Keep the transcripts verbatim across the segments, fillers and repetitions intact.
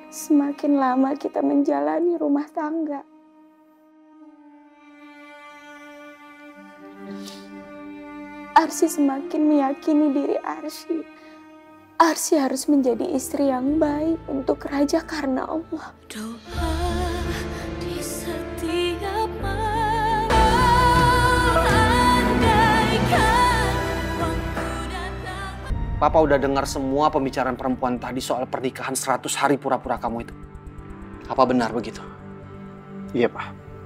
semakin lama kita menjalani rumah tangga. Arsy semakin meyakini diri Arsy. Arsy harus menjadi istri yang baik untuk Raja karena Allah. Doa di setiap Papa udah dengar semua pembicaraan perempuan tadi soal pernikahan seratus hari pura-pura kamu itu. Apa benar begitu? Iya, Pak.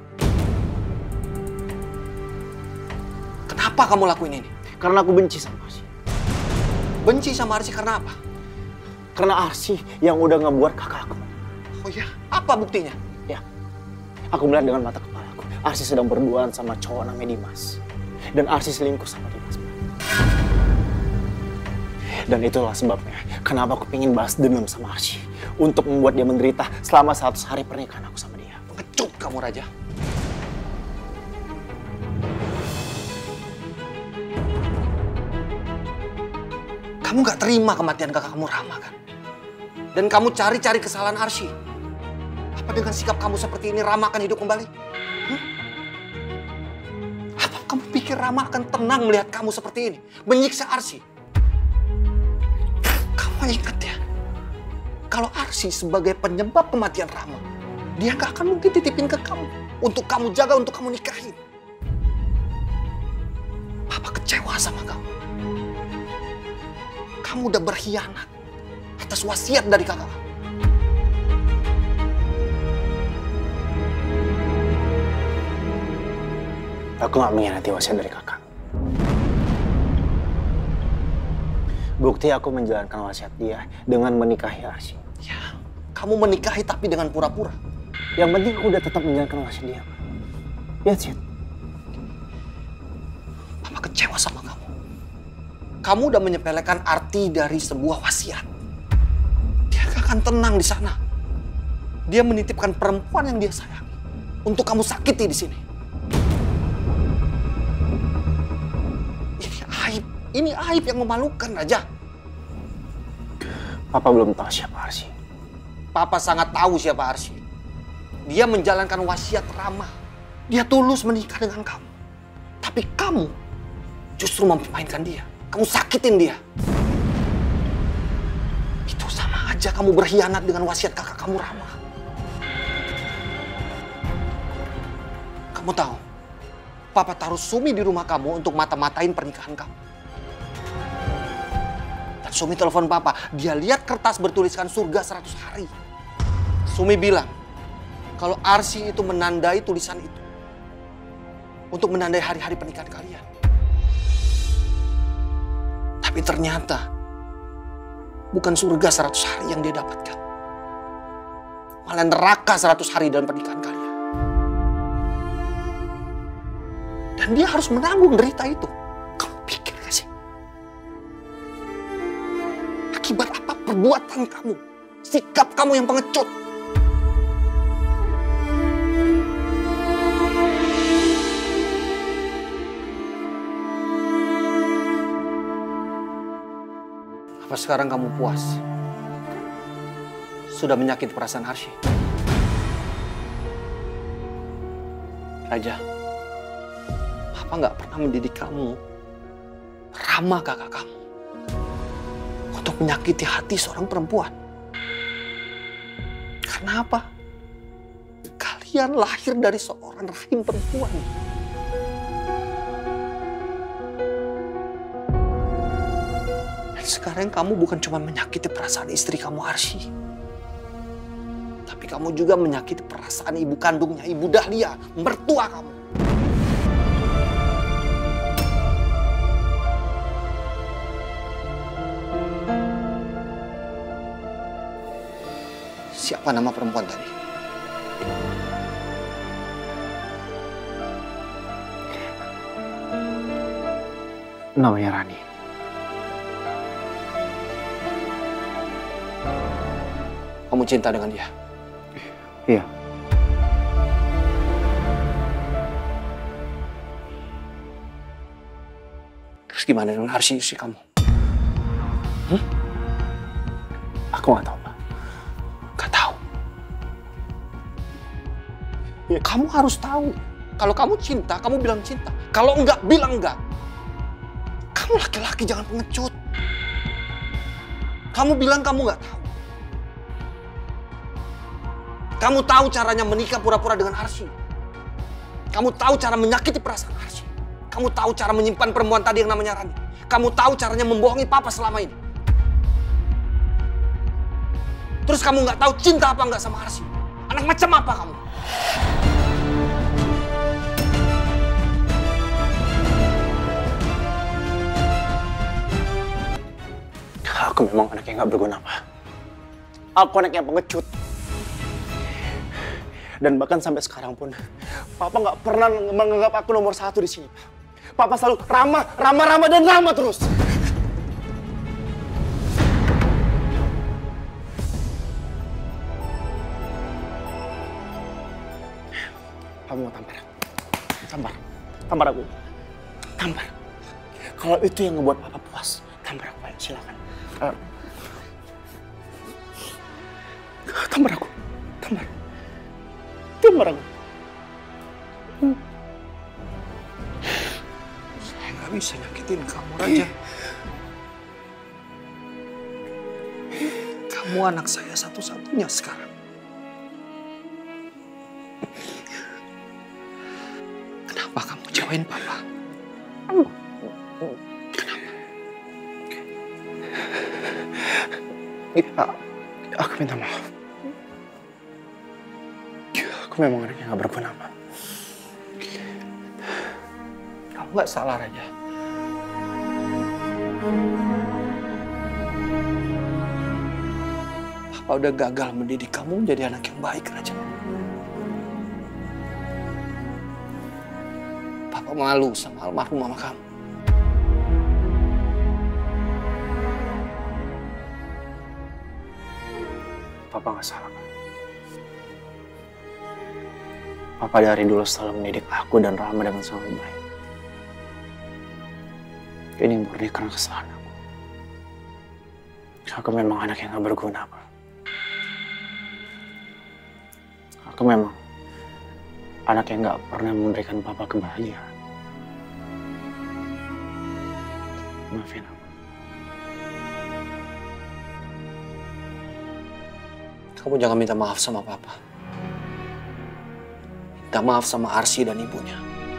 Kenapa kamu lakuin ini? Karena aku benci sama Arsy. Benci sama Arsy karena apa? Karena Arsy yang udah ngebuat kakak aku. Oh iya? Apa buktinya? Ya, aku melihat dengan mata kepalaku. Arsy sedang berduaan sama cowok namanya Dimas. Dan Arsy selingkuh sama Dimas. Dan itulah sebabnya kenapa aku pengen balas dendam sama Arsy. Untuk membuat dia menderita selama seratus hari pernikahan aku sama dia. Pengecut kamu, Raja. Kamu gak terima kematian kakak kamu Rama kan? Dan kamu cari-cari kesalahan Arsy. Apa dengan sikap kamu seperti ini Rama akan hidup kembali? Hmm? Apa kamu pikir Rama akan tenang melihat kamu seperti ini? Menyiksa Arsy? Kamu ingat ya, kalau Arsy sebagai penyebab kematian Rama, dia gak akan mungkin titipin ke kamu. Untuk kamu jaga, untuk kamu nikahin. Papa kecewa sama kamu. Kamu udah berkhianat atas wasiat dari kakak kamu. Aku gak mengkhianati wasiat dari kakak. Bukti aku menjalankan wasiat dia dengan menikahi Arsy. Ya, kamu menikahi tapi dengan pura-pura. Yang penting aku udah tetap menjalankan wasiat dia. That's it. Papa kecewa sama kamu. Kamu udah menyepelekan arti dari sebuah wasiat. Dia gak akan tenang di sana. Dia menitipkan perempuan yang dia sayangi untuk kamu sakiti di sini. Ini aib. Ini aib yang memalukan, Raja. Papa belum tahu siapa Arsy. Papa sangat tahu siapa Arsy. Dia menjalankan wasiat Rama. Dia tulus menikah dengan kamu. Tapi kamu justru mempermainkan dia. Kamu sakitin dia. Itu sama aja kamu berkhianat dengan wasiat kakak kamu Rama. Kamu tahu, Papa taruh Sumi di rumah kamu untuk mata-matain pernikahan kamu. Dan Sumi telepon Papa, dia lihat kertas bertuliskan surga seratus hari. Sumi bilang, kalau Arsy itu menandai tulisan itu untuk menandai hari-hari pernikahan kalian. Tapi ternyata bukan surga seratus hari yang dia dapatkan. Malah neraka seratus hari dalam pernikahan kalian. Dan dia harus menanggung derita itu. Kamu pikir gak sih? Akibat apa perbuatan kamu? Sikap kamu yang pengecut. Apa sekarang kamu puas? Sudah menyakiti perasaan Arsy? Raja, Papa nggak pernah mendidik kamu, Rama kakak kamu, untuk menyakiti hati seorang perempuan. Karena apa? Kalian lahir dari seorang rahim perempuan. Sekarang kamu bukan cuma menyakiti perasaan istri kamu Arsy, tapi kamu juga menyakiti perasaan ibu kandungnya, Ibu Dahlia, mertua kamu. Siapa nama perempuan tadi? Namanya Rani. Kamu cinta dengan dia? Iya. Terus gimana dengan Arsy istri kamu? Hmm? Aku nggak tahu, Pak. Gak tahu. Kamu harus tahu. Kalau kamu cinta, kamu bilang cinta. Kalau enggak, bilang enggak. Kamu laki-laki jangan pengecut. Kamu bilang kamu nggak tahu. Kamu tahu caranya menikah pura-pura dengan Arsy. Kamu tahu cara menyakiti perasaan Arsy. Kamu tahu cara menyimpan perempuan tadi yang namanya Rani. Kamu tahu caranya membohongi papa selama ini. Terus kamu nggak tahu cinta apa nggak sama Arsy. Anak macam apa kamu? Aku memang anak yang gak berguna, Pak. Aku anak yang pengecut. Dan bahkan sampai sekarang pun, Papa gak pernah menganggap aku nomor satu di sini, Pak. Papa selalu ramah, ramah, ramah, dan ramah terus. Kamu mau tampar? Tampar. Tampar aku. Tampar. Kalau itu yang ngebuat Papa puas, tampar aku, ayo, silakan. Uh, tampar aku, tampar, tampar aku. Hmm. Saya nggak bisa nyakitin kamu, Raja. Kamu anak saya satu-satunya sekarang. Kenapa kamu jauhin Papa? Ya, aku minta maaf. Aku memang anak yang gak berguna, Pak. Kamu gak salah, Raja. Papa udah gagal mendidik kamu menjadi anak yang baik, Raja. Papa malu sama almarhum mama kamu. Papa nggak salah, Pak. Papa dari dulu selalu mendidik aku dan Rama dengan sangat baik. Ini murni karena kesalahan aku. Aku memang anak yang gak berguna, Pak. Aku memang anak yang gak pernah memberikan Papa kebahagiaan. Maafin aku. Kamu jangan minta maaf sama Papa. Minta maaf sama Arsy dan ibunya.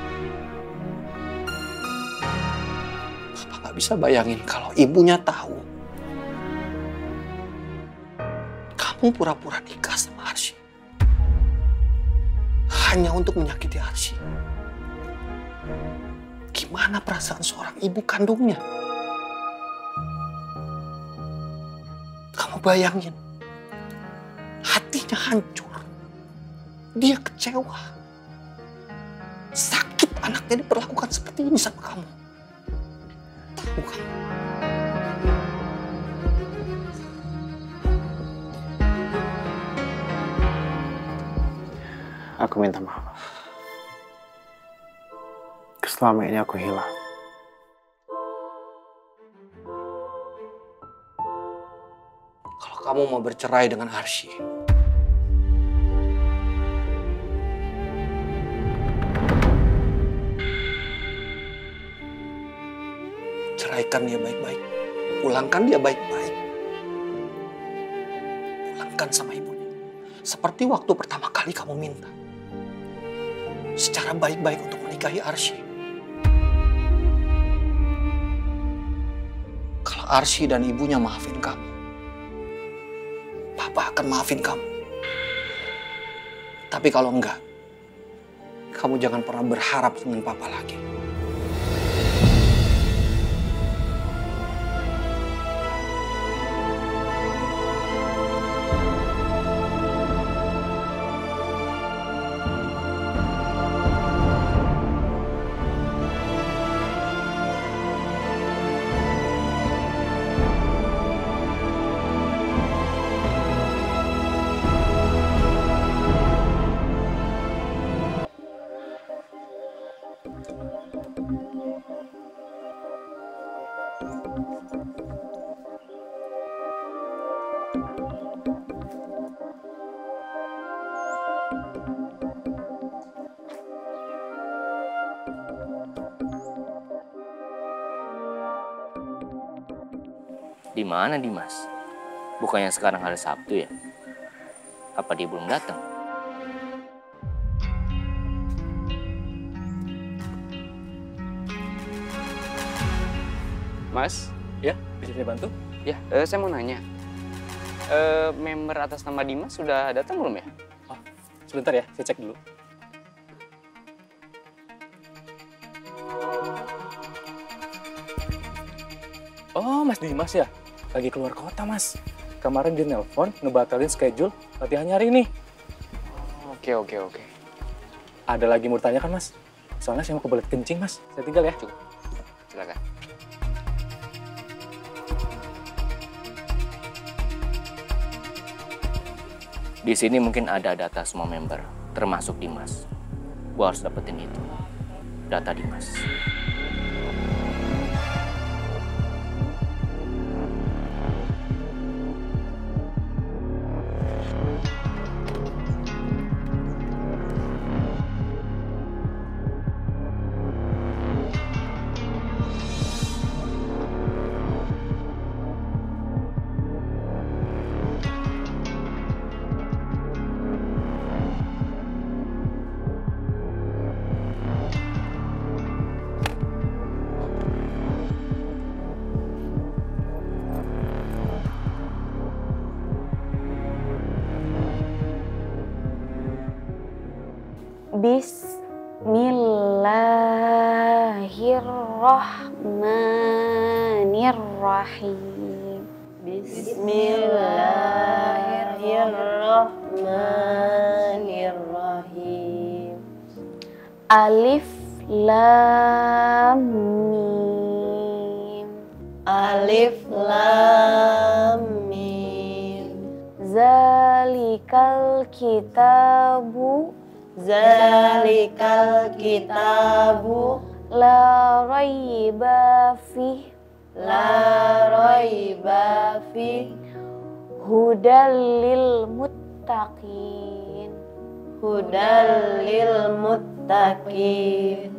Papa gak bisa bayangin kalau ibunya tahu kamu pura-pura nikah sama Arsy. Hanya untuk menyakiti Arsy. Gimana perasaan seorang ibu kandungnya? Kamu bayangin. Hatinya hancur. Dia kecewa. Sakit anaknya diperlakukan seperti ini sama kamu. Tahu kamu? Aku minta maaf. Selama ini aku hilang. Kalau kamu mau bercerai dengan Arsy, ceraikan dia baik-baik. Pulangkan dia baik-baik. Pulangkan sama ibunya. Seperti waktu pertama kali kamu minta. Secara baik-baik untuk menikahi Arsy. Kalau Arsy dan ibunya maafin kamu, Papa akan maafin kamu. Tapi kalau enggak, kamu jangan pernah berharap dengan Papa lagi. Di mana Dimas? Bukannya sekarang hari Sabtu ya? Apa dia belum datang? Mas, Ya, bisa saya bantu? ya eh, saya mau nanya. Eh, member atas nama Dimas sudah datang belum ya? Oh, sebentar ya, saya cek dulu. Oh, Mas Dimas ya? Lagi keluar kota, Mas. Kemarin dia nelpon, ngebatalin schedule latihannya hari ini. Oke, oke, oke. Ada lagi mau tanya kan, Mas? Soalnya saya mau kebelet kencing, Mas. Saya tinggal ya. Cukup. Silakan. Di sini mungkin ada data semua member, termasuk Dimas. Gua harus dapetin itu. Data Dimas. Bismillahirrahmanirrahim. Bismillahirrahmanirrahim. Alif Lam Mim. Alif Lam Mim. Zalikal kitabu Zalikal kitabu la raiba fih la raiba fih hudal lil muttaqin. hudal lil muttaqin.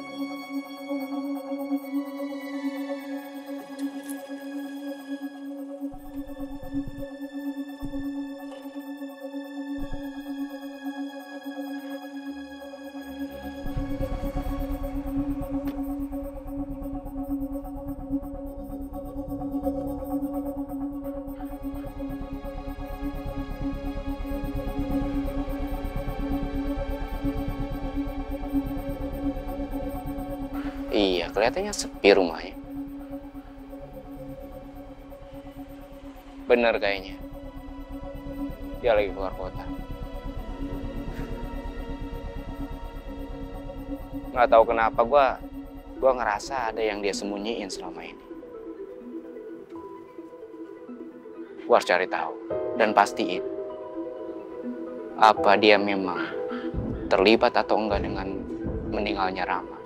Iya, kelihatannya sepi rumahnya. Bener kayaknya. Dia lagi keluar kota. Nggak tahu kenapa gue, gue ngerasa ada yang dia sembunyiin selama ini. Gue harus cari tahu dan pastiin apa dia memang terlibat atau enggak dengan meninggalnya Rama.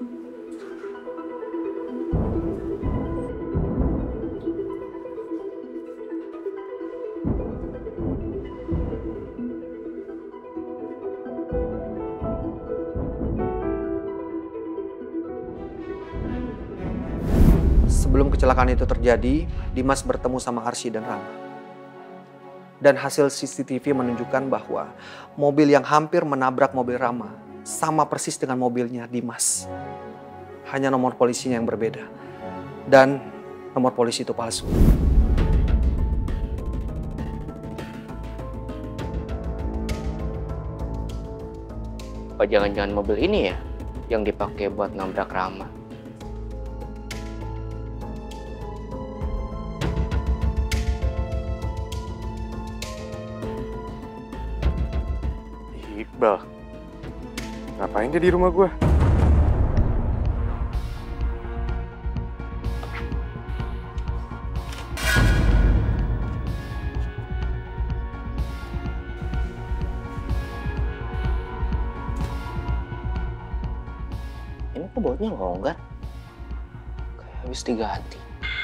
Sebelum kecelakaan itu terjadi, Dimas bertemu sama Arsy dan Rama. Dan hasil C C T V menunjukkan bahwa mobil yang hampir menabrak mobil Rama sama persis dengan mobilnya Dimas. Hanya nomor polisinya yang berbeda. Dan nomor polisi itu palsu. Apa jangan-jangan mobil ini ya yang dipakai buat nabrak Rama? Iqbal, ngapain dia di rumah gue? Ini kok bautnya longgar? Kayak habis diganti.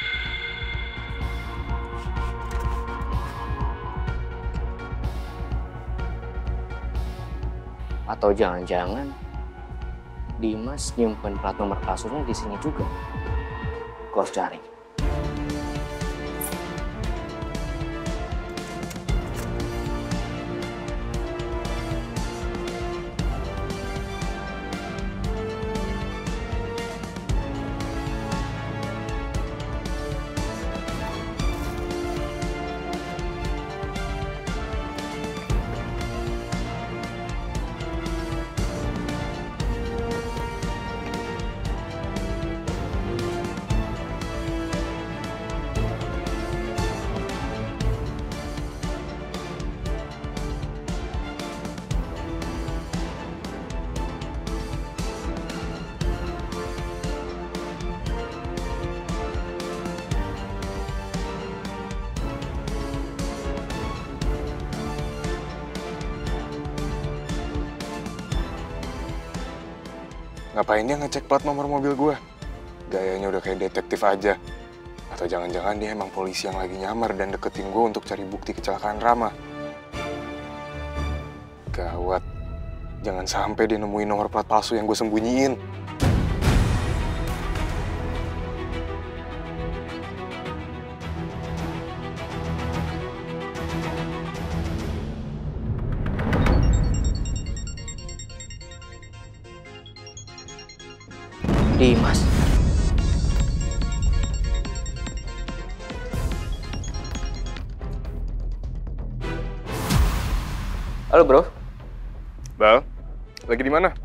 Atau jangan-jangan Dimas nyimpen plat nomor kasusnya di sini juga. Gue harus cari. Ngapain dia ngecek plat nomor mobil gue? Gayanya udah kayak detektif aja. Atau jangan-jangan dia emang polisi yang lagi nyamar dan deketin gue untuk cari bukti kecelakaan Rama. Gawat. Jangan sampai dia nemuin nomor plat palsu yang gue sembunyiin. Dimas. Halo bro. Bal, lagi di mana?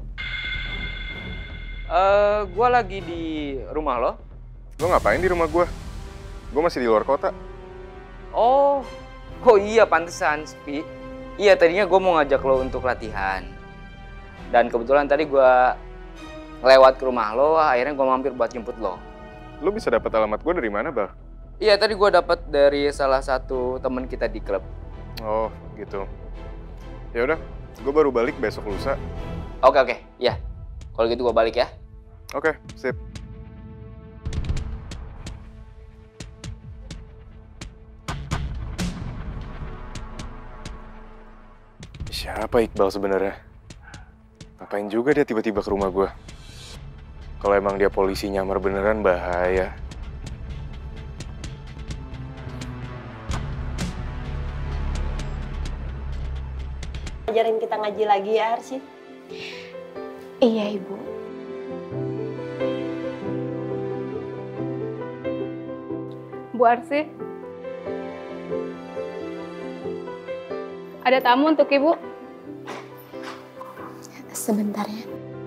Eh, gua lagi di rumah lo. Lo ngapain di rumah gue? Gue masih di luar kota. Oh, oh iya pantesan sepi. Iya tadinya gue mau ngajak lo untuk latihan. Dan kebetulan tadi gue lewat ke rumah lo, akhirnya gue mampir buat jemput lo. Lo bisa dapat alamat gue dari mana, Bal? Iya tadi gue dapat dari salah satu teman kita di klub. Oh, gitu. Ya udah, gue baru balik besok lusa. Oke oke, ya. Kalau gitu gue balik ya. Oke, sip. Siapa Iqbal sebenarnya? Ngapain juga dia tiba-tiba ke rumah gue? Kalau emang dia polisi nyamar beneran bahaya. Ajarin kita ngaji lagi ya, Arsi. Iya, Ibu. Bu Arsi. Ada tamu untuk Ibu. Sebentar ya.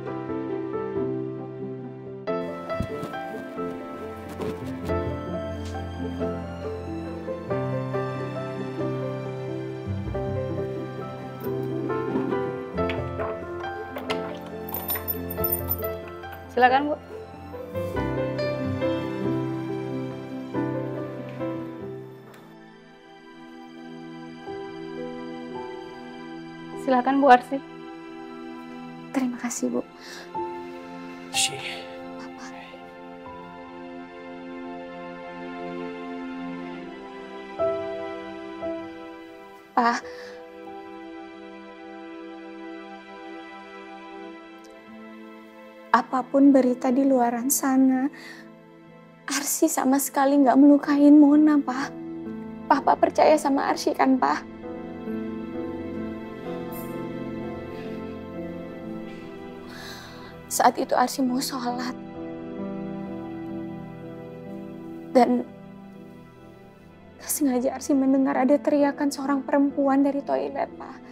Silakan, Bu. Silakan Bu Arsi. Terima kasih, Bu. Shi. Pak. Apapun berita di luaran sana, Arsy sama sekali nggak melukain Mona, Pak. Papa percaya sama Arsy kan, Pak? Saat itu Arsy mau sholat. Dan gak sengaja Arsy mendengar ada teriakan seorang perempuan dari toilet, Pak.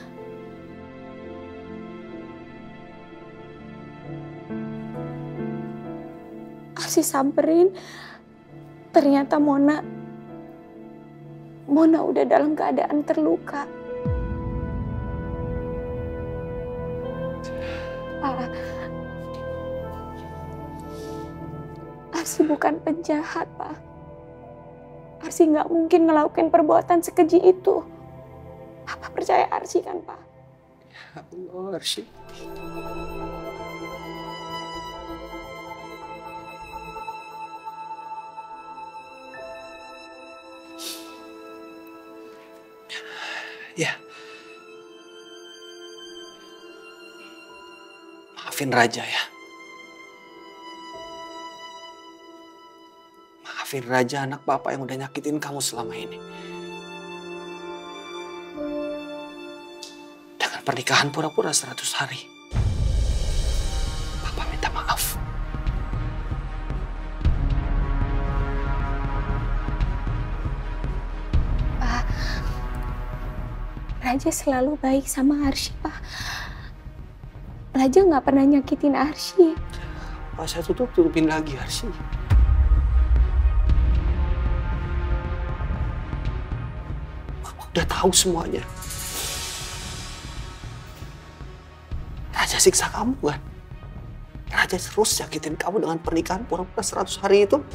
Arsy samperin, ternyata Mona, Mona udah dalam keadaan terluka. Pak, Arsy bukan penjahat, Pak. Arsy nggak mungkin ngelakuin perbuatan sekeji itu. Papa percaya Arsy kan, Pak? Ya Allah, Arsy. Ya. Maafin Raja ya. Maafin Raja, anak papa yang udah nyakitin kamu selama ini. Dengan pernikahan pura-pura seratus hari. Papa minta maaf. Raja selalu baik sama Arsy, Pak. Raja nggak pernah nyakitin Arsy. Pak, saya tutup-tutupin lagi Arsy. Papa udah tahu semuanya. Raja siksa kamu kan? Raja terus nyakitin kamu dengan pernikahan pura-pura seratus hari itu.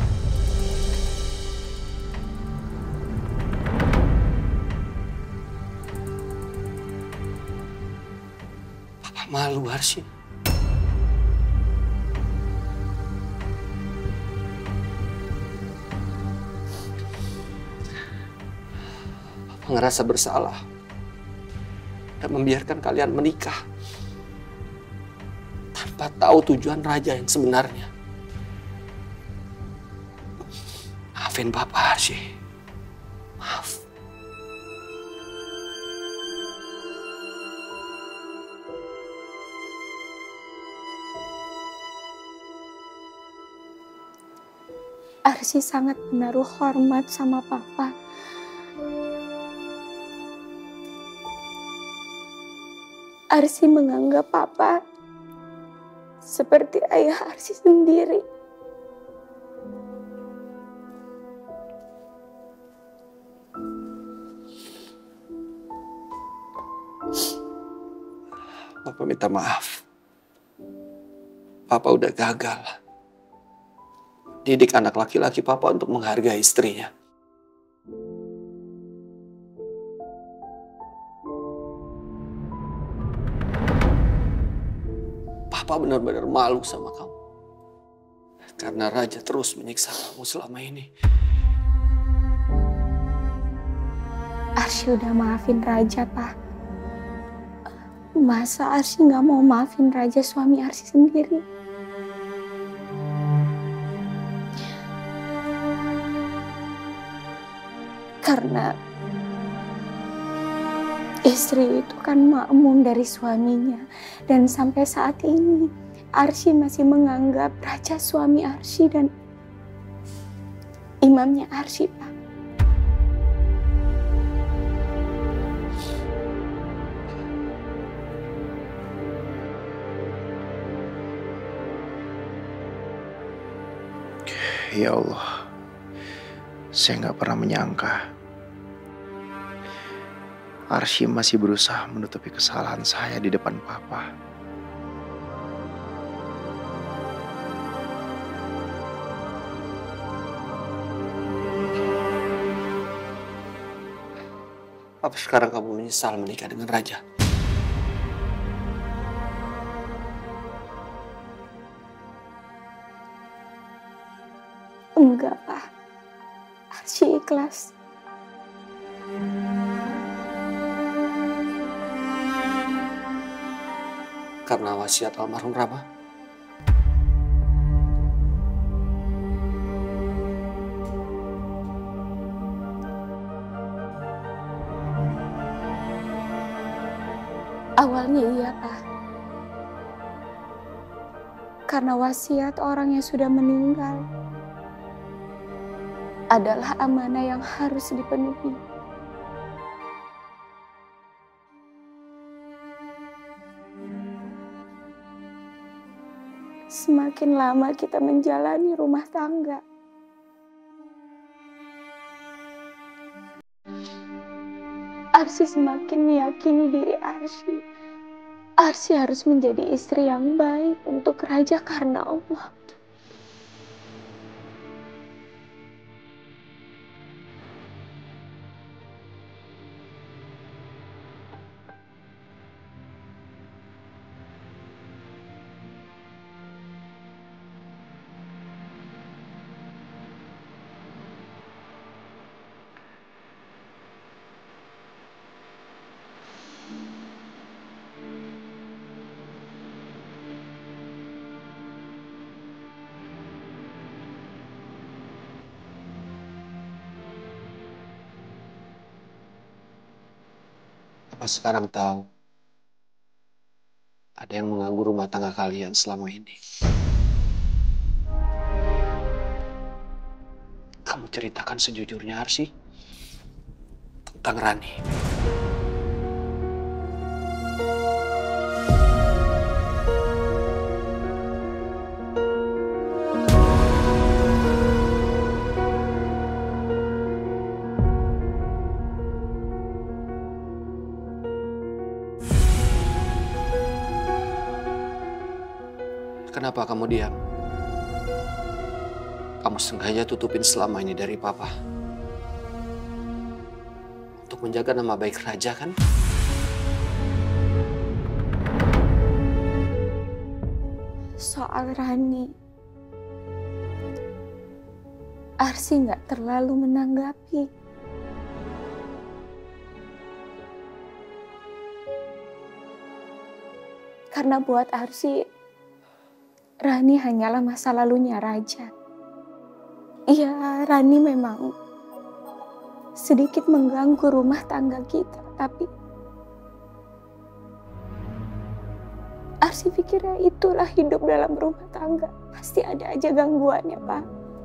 Malu, Arsy. Papa ngerasa bersalah dan membiarkan kalian menikah tanpa tahu tujuan Raja yang sebenarnya. Maafin Papa, Arsy. Maaf. Arsy sangat menaruh hormat sama Papa. Arsy menganggap Papa seperti ayah Arsy sendiri. Papa minta maaf. Papa udah gagal didik anak laki-laki Papa untuk menghargai istrinya. Papa benar-benar malu sama kamu. Karena Raja terus menyiksa kamu selama ini. Arsy udah maafin Raja, Pak. Masa Arsy nggak mau maafin Raja, suami Arsy sendiri? Karena istri itu kan makmum dari suaminya. Dan sampai saat ini Arsy masih menganggap Raja suami Arsy dan imamnya Arsy, Pak. Ya Allah, saya nggak pernah menyangka Arsy masih berusaha menutupi kesalahan saya di depan Papa. Apa sekarang kamu menyesal menikah dengan Raja? Enggak, Pak. Arsy ikhlas. Karena wasiat almarhum Rama? Awalnya iya, Pak. Karena wasiat orang yang sudah meninggal adalah amanah yang harus dipenuhi. Semakin lama kita menjalani rumah tangga, Arsy semakin meyakini diri Arsy. Arsy harus menjadi istri yang baik untuk Raja karena Allah. Apa sekarang tahu ada yang mengganggu rumah tangga kalian selama ini? Kamu ceritakan sejujurnya, Arsy, tentang Rani. Kenapa kamu diam? Kamu sengaja tutupin selama ini dari Papa. Untuk menjaga nama baik Raja, kan? Soal Rani, Arsy nggak terlalu menanggapi. Karena buat Arsy, Rani hanyalah masa lalunya Raja. Iya, Rani memang sedikit mengganggu rumah tangga kita, tapi Arsy pikirnya itulah hidup dalam rumah tangga. Pasti ada aja gangguannya, Pak.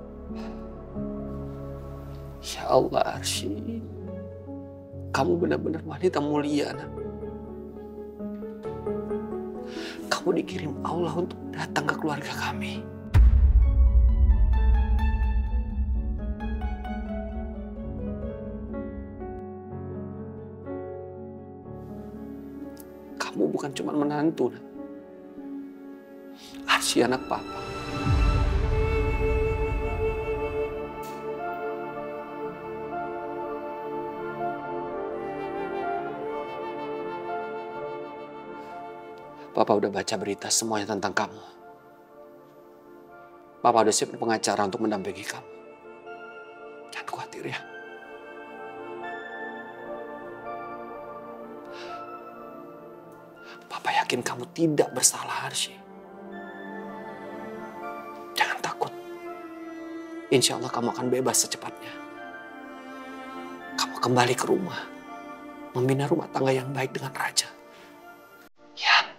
Ya Allah, Arsy. Kamu benar-benar wanita mulia, nak. Kamu dikirim Allah untuk datang ke keluarga kami. Kamu bukan cuma menantu, nak. Arsy anak papa. Papa udah baca berita semuanya tentang kamu. Papa udah siap pengacara untuk mendampingi kamu. Jangan khawatir ya. Papa yakin kamu tidak bersalah, Arsy. Jangan takut. Insya Allah kamu akan bebas secepatnya. Kamu kembali ke rumah. Membina rumah tangga yang baik dengan Raja. Ya.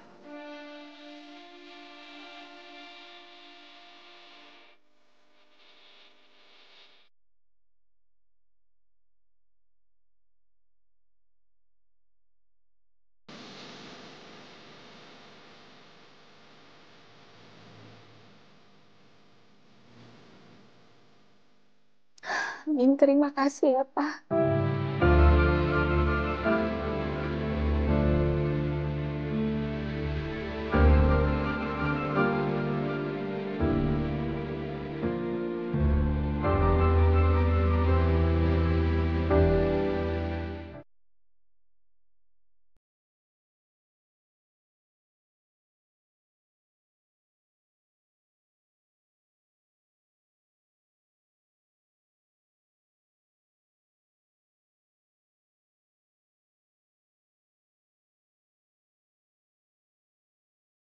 Amin, terima kasih ya, Pak.